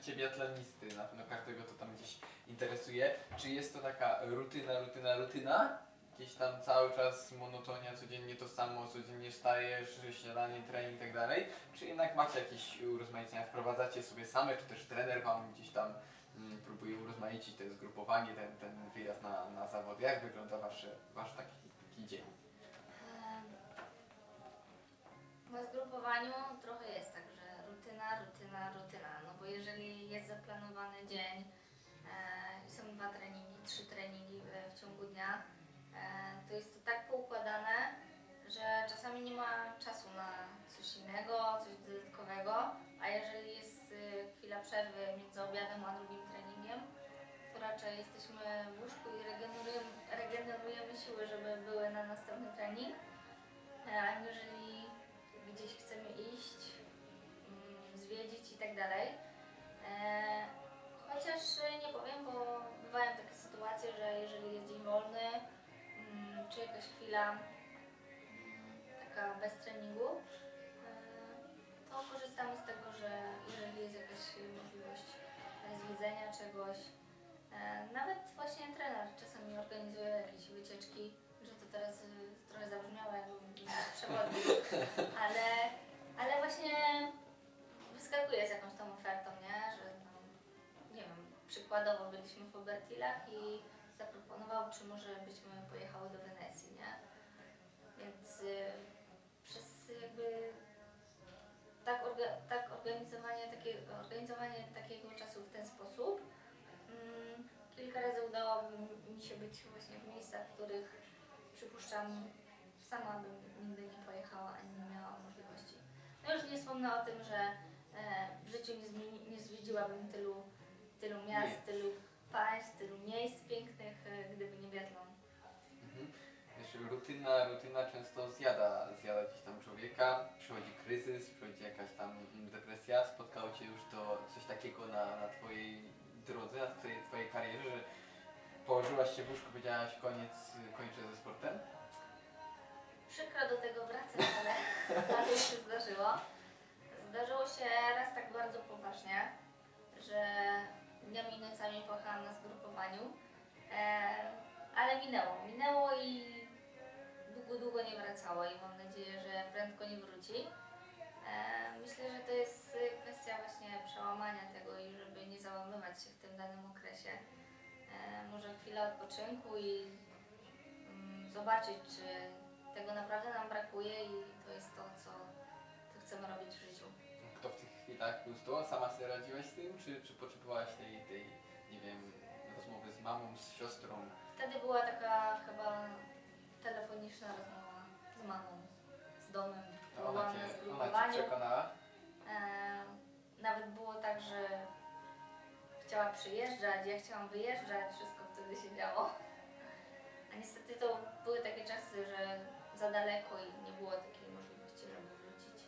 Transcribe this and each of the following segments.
życie biatlonisty, na pewno każdego to tam gdzieś interesuje. Czy jest to taka rutyna? Gdzieś tam cały czas monotonia, codziennie to samo, codziennie wstajesz, śniadanie, trening i tak dalej? Czy jednak macie jakieś urozmaicenia, wprowadzacie sobie same, czy też trener wam gdzieś tam próbuje urozmaicić to zgrupowanie, ten wyjazd na zawody? Jak wygląda wasz taki dzień? Na zgrupowaniu trochę jest tak, że rutyna, no bo jeżeli jest zaplanowany dzień i są 2 treningi, 3 treningi w ciągu dnia, to jest to tak poukładane, że czasami nie ma czasu na coś innego, coś dodatkowego, a jeżeli jest chwila przerwy między obiadem a drugim treningiem, to raczej jesteśmy w łóżku i regenerujemy siły, żeby były na następny trening, a jeżeli gdzieś chcemy iść, zwiedzić i tak dalej. Chociaż nie powiem, bo bywają takie sytuacje, że jeżeli jest dzień wolny, czy jakaś chwila taka bez treningu, to korzystamy z tego, że jeżeli jest jakaś możliwość zwiedzenia czegoś, nawet właśnie trener czasami organizuje jakieś wycieczki, że to teraz trochę zabrzmiało jakbym przewodnik, ale właśnie wyskakuje z jakąś tą ofertą, nie? Że no, nie wiem, przykładowo byliśmy w Obertilach i zaproponował, czy może byśmy pojechały do Wenecji, nie? Więc przez jakby organizowanie takiego czasu w ten sposób kilka razy udało mi się być właśnie w miejscach, w których przypuszczam sama bym nigdy nie pojechała ani nie miała możliwości. No już nie wspomnę o tym, że w życiu nie zwiedziłabym tylu miast, tylu państw, tylu miejsc pięknych, gdyby nie biatlon. Wiesz, rutyna często zjada gdzieś tam człowieka, przychodzi kryzys, przychodzi jakaś tam depresja. Spotkało Cię już to coś takiego na Twojej drodze, na twojej karierze, że położyłaś się w łóżku, powiedziałaś kończę ze sportem? Przykro do tego wracać, ale już się zdarzyło. Zdarzyło się raz tak bardzo poważnie, że dniami i nocami płakałam na zgrupowaniu, ale minęło i długo nie wracało i mam nadzieję, że prędko nie wróci. Myślę, że to jest kwestia właśnie przełamania tego i żeby nie załamywać się w tym danym okresie. Może chwila odpoczynku i zobaczyć, czy tego naprawdę nam brakuje i to jest to, co chcemy robić w życiu. Kto w tych chwilach był z Tobą? Sama sobie radziłaś z tym, czy potrzebowałaś tej, nie wiem, rozmowy z mamą, z siostrą? Wtedy była taka chyba telefoniczna rozmowa z mamą, z domem. Ona Cię przekonała? Nawet było tak, że chciała przyjeżdżać, ja chciałam wyjeżdżać, wszystko wtedy się działo. A niestety to były takie czasy, że za daleko i nie było takiej możliwości, żeby wrócić.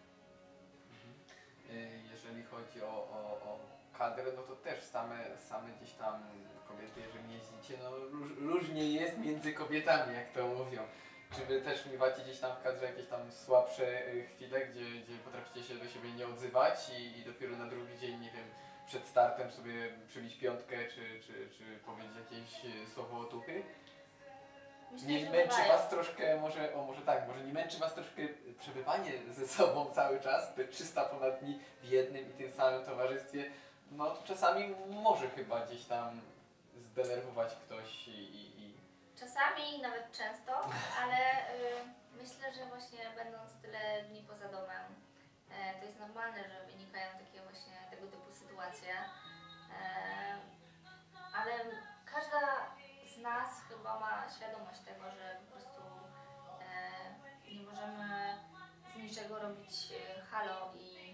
Jeżeli chodzi o kadrę, no to też same gdzieś tam kobiety, jeżeli jeździcie, no różnie jest między kobietami, jak to mówią. Czy Wy też miewacie gdzieś tam w kadrze jakieś tam słabsze chwile, gdzie potraficie się do siebie nie odzywać i dopiero na drugi dzień, nie wiem, przed startem sobie przybić piątkę, czy powiedzieć jakieś słowo otuchy? Myślę, Nie męczy Was troszkę, może nie męczy Was troszkę przebywanie ze sobą cały czas, te 300 ponad dni w jednym i tym samym towarzystwie, no to czasami może chyba gdzieś tam zdenerwować ktoś Czasami, nawet często, ale myślę, że właśnie będąc tyle dni poza domem, to jest normalne, że wynikają takie właśnie tego typu sytuacje, ale każda z nas chyba ma świadomość tego, że po prostu nie możemy z niczego robić halo i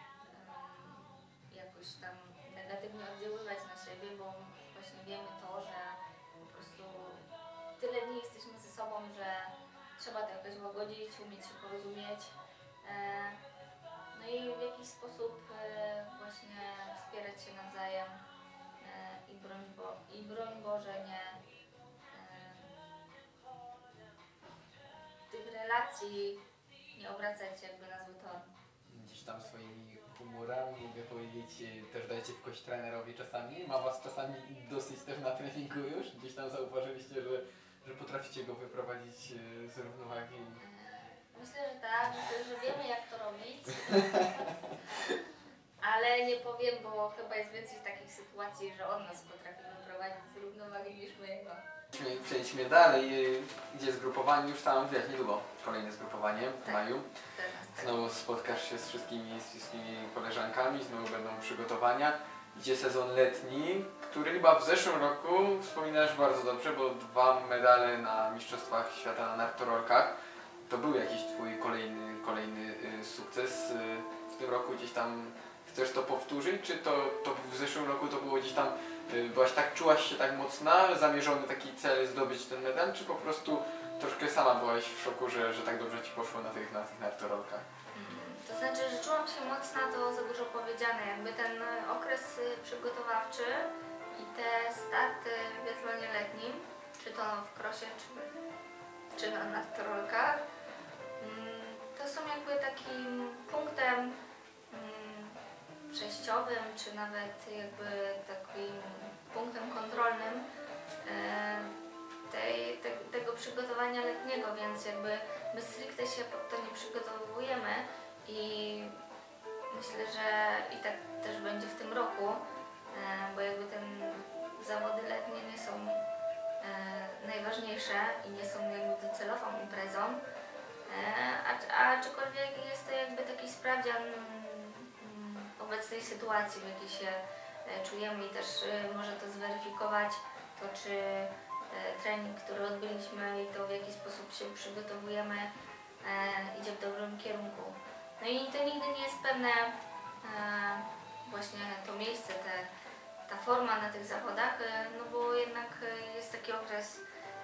jakoś tam negatywnie oddziaływać na siebie, bo właśnie wiemy to, że po prostu tyle dni jesteśmy ze sobą, że trzeba to jakoś łagodzić, umieć się porozumieć. No i w jakiś sposób właśnie wspierać się nawzajem i broń Boże nie tych relacji nie obracać jakby na zły tor. gdzieś tam swoimi humorami, mogę powiedzieć, też dajecie w kość trenerowi czasami. Ma was czasami dosyć też na treningu już? Gdzieś tam zauważyliście, że potraficie go wyprowadzić z równowagi? Myślę, że tak. Myślę, że wiemy jak to robić. Ale nie powiem, bo chyba jest więcej takich sytuacji, że on nas potrafi wyprowadzić z równowagi niż my jego. Przejdźmy dalej. Idzie zgrupowanie już tam, wiesz, niedługo kolejne zgrupowanie w Tak. maju. Teraz Znowu spotkasz się z wszystkimi koleżankami, znowu będą przygotowania. Idzie sezon letni, który chyba w zeszłym roku wspominasz bardzo dobrze, bo 2 medale na Mistrzostwach Świata na nartorolkach. To był jakiś twój kolejny sukces. W tym roku gdzieś tam chcesz to powtórzyć, czy to w zeszłym roku to było gdzieś tam, czułaś się tak mocna, zamierzony taki cel zdobyć ten medal, czy po prostu troszkę sama byłaś w szoku, że tak dobrze ci poszło na tych nartorolkach? To znaczy, że czułam się mocna, to za dużo powiedziane. Jakby ten okres przygotowawczy i te starty w biatlonie letnim, czy to w krosie, czy na nartorolkach, to są jakby takim punktem przejściowym, czy nawet jakby takim punktem kontrolnym tego przygotowania letniego, więc jakby my stricte się pod to nie przygotowujemy i myślę, że i tak też będzie w tym roku, bo jakby zawody letnie nie są najważniejsze i nie są jakby docelową imprezą, aczkolwiek jest to jakby taki sprawdzian obecnej sytuacji, w jakiej się czujemy i też może to zweryfikować, to czy trening, który odbyliśmy i to w jaki sposób się przygotowujemy idzie w dobrym kierunku. No i to nigdy nie jest pewne właśnie to miejsce, ta forma na tych zawodach, no bo jednak jest taki okres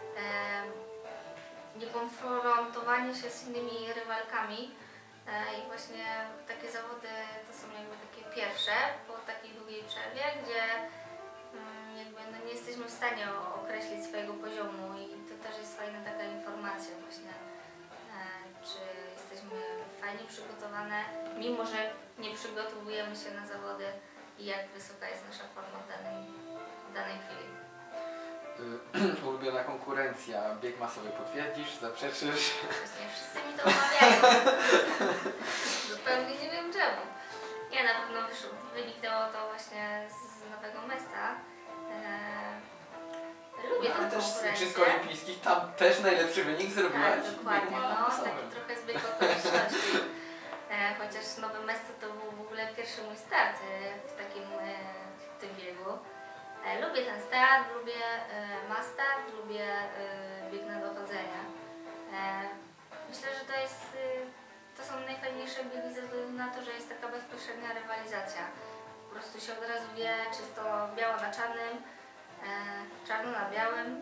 niekonfrontowania się z innymi rywalkami i właśnie takie zawody to są jakby takie pierwsze po takiej długiej przerwie, gdzie jakby no nie jesteśmy w stanie określić swojego poziomu i to też jest fajna taka informacja właśnie, czy jesteśmy fajnie przygotowane, mimo że nie przygotowujemy się na zawody i jak wysoka jest nasza forma w danej chwili. Ulubiona konkurencja, bieg masowy, potwierdzisz, zaprzeczysz? Właśnie wszyscy mi to omawiają. Zupełnie nie wiem czemu. Nie, na pewno wyniknęło to właśnie z Nowego Mesta. Lubię tę też konkurencję. Igrzysk Olimpijskich, tam też najlepszy wynik zrobiłaś. Tak, dokładnie. No, taki trochę zbieg okoliczności. Chociaż Nowe Mesto to był w ogóle pierwszy mój start w tym biegu. Lubię ten start, lubię mastart, lubię bieg na dochodzenia. Myślę, że to są najfajniejsze biegi ze względu na to, że jest taka bezpośrednia rywalizacja. Po prostu się od razu wie, czysto biało na czarnym, czarno na białym,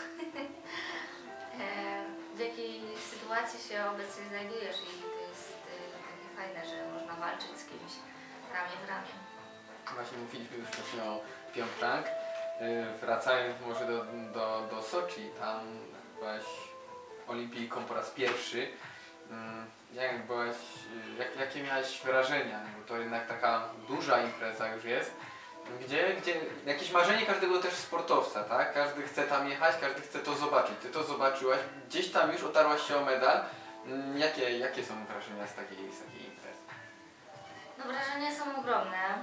w jakiej sytuacji się obecnie znajdujesz i to jest takie fajne, że można walczyć z kimś ramię w ramię. Właśnie mówiliśmy już wcześniej o Pjongczang. Wracając może do Soczi, tam byłaś olimpijką po raz pierwszy. Jak byłaś, jakie miałaś wrażenia? Bo to jednak taka duża impreza już jest. Gdzie jakieś marzenie każdego też sportowca, tak? Każdy chce tam jechać, każdy chce to zobaczyć. Ty to zobaczyłaś, gdzieś tam już otarłaś się o medal. Jakie są wrażenia z takiej imprezy? No wrażenia są ogromne.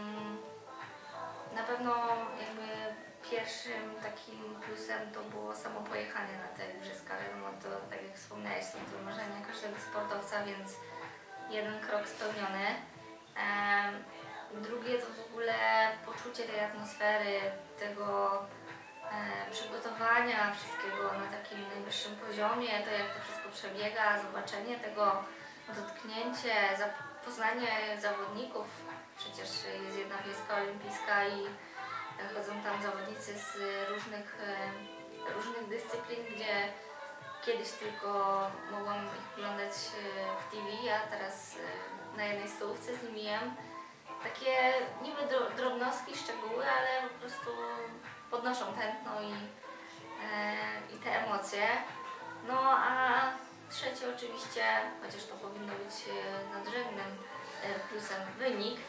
Na pewno jakby pierwszym takim plusem to było samo pojechanie na te igrzyska. Wiadomo, to tak jak wspomniałeś, są to marzenia każdego sportowca, więc jeden krok spełniony. Drugie to w ogóle poczucie tej atmosfery, tego przygotowania wszystkiego na takim najwyższym poziomie, to jak to wszystko przebiega, zobaczenie tego, dotknięcie, poznanie zawodników. Przecież jest jedna wioska olimpijska i chodzą tam zawodnicy z różnych dyscyplin, gdzie kiedyś tylko mogłam ich oglądać w TV, a teraz na jednej stołówce z nimi jem. Takie niby drobnostki, szczegóły, ale po prostu podnoszą tętno i te emocje. No a trzecie oczywiście, chociaż to powinno być nadrzędnym plusem wynik.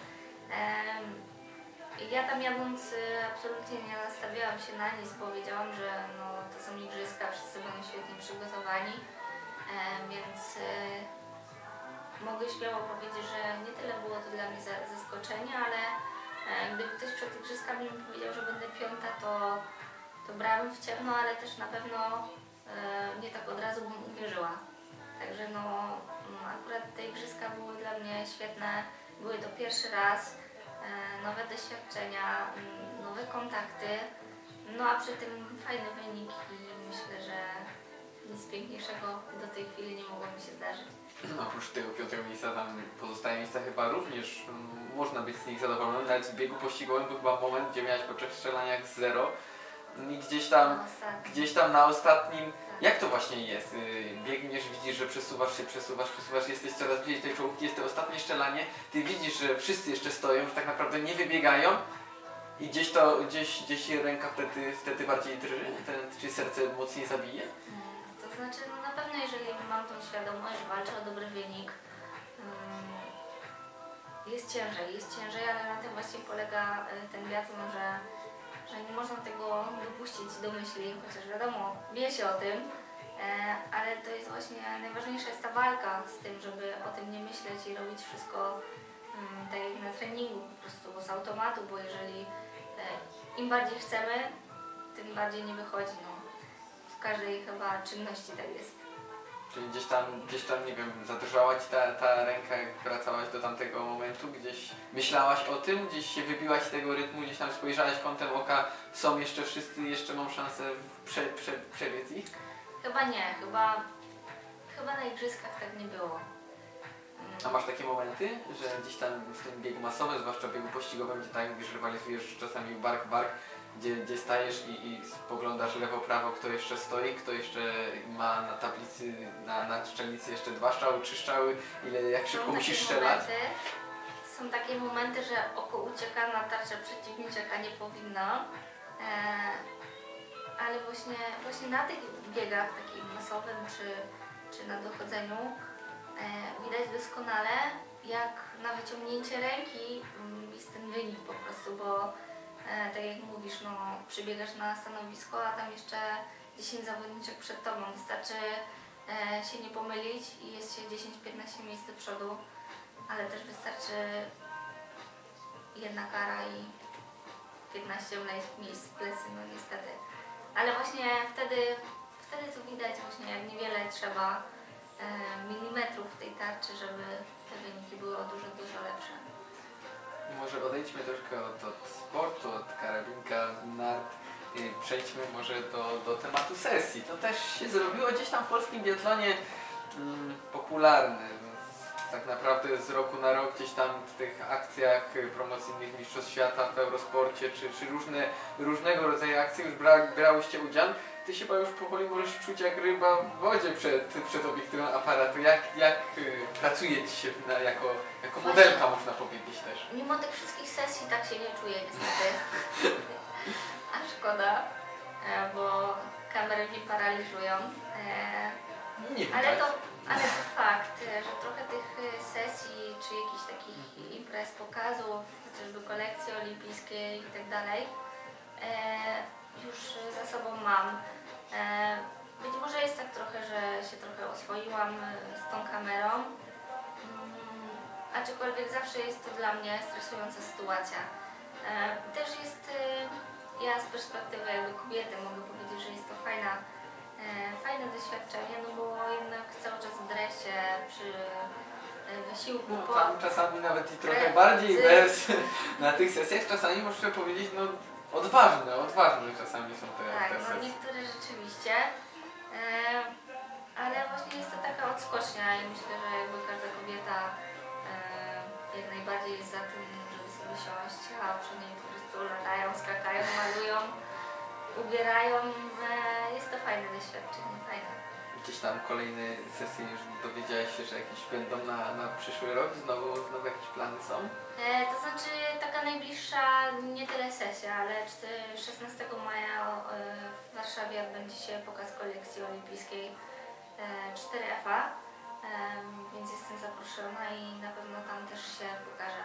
Ja tam jadąc absolutnie nie nastawiałam się na nic, bo wiedziałam, że no, to są igrzyska, wszyscy będą świetnie przygotowani, więc mogę śmiało powiedzieć, że nie tyle było to dla mnie zaskoczenie, ale gdyby ktoś przed igrzyskami mi powiedział, że będę piąta, to brałabym w ciemno, ale też na pewno nie tak od razu bym uwierzyła. Także no, akurat te igrzyska były dla mnie świetne, były to pierwszy raz, nowe doświadczenia, nowe kontakty, no a przy tym fajny wynik i myślę, że nic piękniejszego do tej chwili nie mogło mi się zdarzyć. No, oprócz tego piątego miejsca tam pozostałe miejsca chyba również można być z nich zadowolonym, nawet w biegu pościgowym był chyba moment, gdzie miałeś po 3 strzelaniach 0 i gdzieś tam na ostatnim, jak to właśnie jest? Biegniesz, widzisz, że przesuwasz, jesteś coraz bliżej tej czołówki, jest to ostatnie strzelanie, ty widzisz, że wszyscy jeszcze stoją, że tak naprawdę nie wybiegają i gdzieś ręka wtedy bardziej drży, czy serce mocniej zabije? To znaczy, no na pewno jeżeli mam tą świadomość, że walczę o dobry wynik, jest ciężej, ale na tym właśnie polega ten biatlon, że nie można tego dopuścić do myśli, chociaż wiadomo, wie się o tym, ale to jest właśnie, najważniejsza jest ta walka z tym, żeby o tym nie myśleć i robić wszystko tak jak na treningu, po prostu z automatu, bo jeżeli im bardziej chcemy, tym bardziej nie wychodzi. No. W każdej chyba czynności tak jest. Czyli gdzieś tam, nie wiem, zadrżała ci ta ręka, jak wracałaś do tamtego momentu, gdzieś myślałaś o tym, gdzieś się wybiłaś z tego rytmu, gdzieś tam spojrzałaś kątem oka, są jeszcze wszyscy, jeszcze mam szansę przebiec ich? Chyba nie, chyba na igrzyskach tak nie było. A masz takie momenty, że gdzieś tam w tym biegu masowym, zwłaszcza w biegu pościgowym, gdzie tak mówisz, rywalizujesz czasami bark w bark, gdzie stajesz i spoglądasz lewo, prawo, kto jeszcze stoi, kto jeszcze ma na tablicy, na strzelnicy jeszcze 2 strzały, 3 strzały, jak szybko musisz strzelać. Są takie momenty, że oko ucieka na tarczę przeciwniczek, a nie powinno. Ale właśnie na tych biegach takim masowym czy na dochodzeniu widać doskonale, jak na wyciągnięcie ręki jest ten wynik po prostu, bo tak jak mówisz, no, przybiegasz na stanowisko, a tam jeszcze 10 zawodniczek przed tobą. Wystarczy się nie pomylić i jest się 10-15 miejsc do przodu, ale też wystarczy jedna kara i 15 miejsc w plecy, no niestety. Ale właśnie wtedy to widać właśnie, jak niewiele trzeba milimetrów tej tarczy, żeby te wyniki były dużo lepsze. Może odejdźmy troszkę od sportu, od karabinka, nart. Przejdźmy może do tematu sesji. To też się zrobiło gdzieś tam w polskim biatlonie popularne. Tak naprawdę z roku na rok gdzieś tam w tych akcjach promocyjnych Mistrzostw Świata w Eurosporcie czy różnego rodzaju akcje już brałyście udział. Ty się chyba już powoli możesz czuć jak ryba w wodzie przed obiektywem aparatu. Jak pracuje ci się jako modelka, można powiedzieć też? Mimo tych wszystkich sesji tak się nie czuję niestety. A szkoda, bo kamery mnie paraliżują. Ale to fakt, że trochę tych sesji czy jakichś takich imprez, pokazów, chociażby kolekcji olimpijskiej i tak dalej, już za sobą mam. Być może jest tak trochę, że się trochę oswoiłam z tą kamerą, aczkolwiek zawsze jest to dla mnie stresująca sytuacja. Też jest, ja z perspektywy jakby kobiety mogę powiedzieć, że jest to fajne doświadczenie, no bo jednak cały czas w dresie, przy wysiłku. No, tam czasami nawet i trochę bardziej bez, na tych sesjach czasami muszę powiedzieć, no odważne czasami są te sesje. Tak, no niektóre rzeczywiście, ale właśnie jest to taka odskocznia i myślę, że jakby każda kobieta jak najbardziej jest za tym, żeby sobie siąść, a przy niej po prostu latają, skakają, malują, ubierają. Jest to fajne doświadczenie, fajne. Gdzieś tam kolejne sesje już dowiedziałeś się, że jakieś będą na przyszły rok? Znowu jakieś plany są? To znaczy taka najbliższa, nie tyle sesja, ale 16 maja w Warszawie odbędzie się pokaz kolekcji olimpijskiej 4FA, więc jestem zaproszona i na pewno tam też też się pokaże